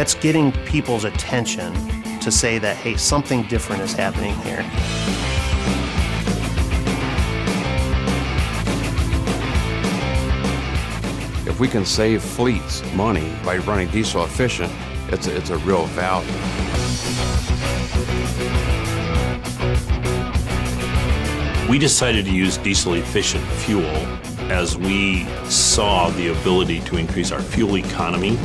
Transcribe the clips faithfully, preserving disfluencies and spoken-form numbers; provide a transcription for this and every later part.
That's getting people's attention to say that, hey, something different is happening here. If we can save fleets money by running diesel efficient, it's a, it's a real value. We decided to use diesel efficient fuel as we saw the ability to increase our fuel economy.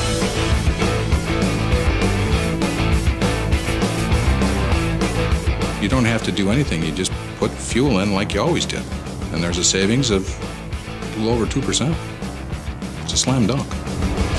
You don't have to do anything, you just put fuel in like you always did. And there's a savings of a little over two percent. It's a slam dunk.